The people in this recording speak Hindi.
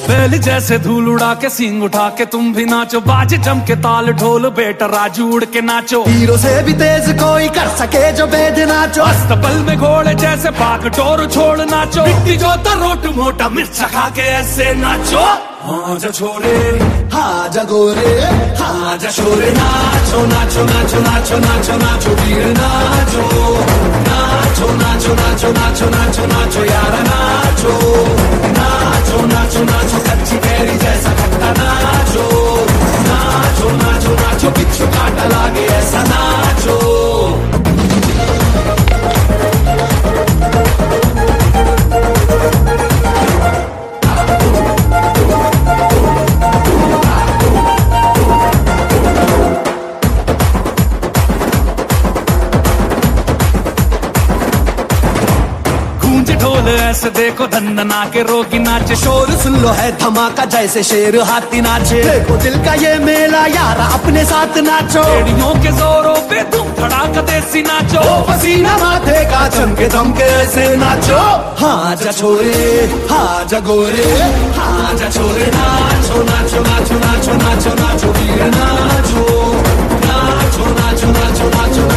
बैल जैसे धूल उड़ा के सींग उठा के तुम भी नाचो, बाज जम के ताल ढोल बेटा राजू उड़ के नाचो। हीरो से भी तेज कोई कर सके जो बेद नाचो, अस्तबल में घोड़े जैसे भाग डोर छोड़ नाचो। मिट्टी जो रोट मोटा मिर्च खा के ऐसे नाचो। हाँ जा छोरे हाँ जा गोरे हाँ जा छोरे, नाचो नाचो नाचो नाचो नाचो नाचो वीर नाचो नाचो नाचो नाचो नाचो नाचो नाचो यारा नाचो नाचो नाचो नाचो कच्ची कैरी जैसा खट्टा नाचो नाचो नाचो नाचो बिच्छू काटा लागे ऐसा नाचो। ढोल ऐसे देखो धंधना के रोगी नाचे, शोर सुन लो है धमाका जैसे शेर हाथी नाचे। देखो दिल का ये मेला यारा अपने साथ नाचो, एड़ियों के जोरों पे तुम धड़ाका देसी नाचो। पसीना माथे का चमके दमके ऐसे नाचो। हाँ जा छोरे हाँ जा गोरे हाँ जा छोरे, नाचो नाचो नाचो नाचो नाचो नाचो वीर नाचो नाचो नाचो नाचो नाचो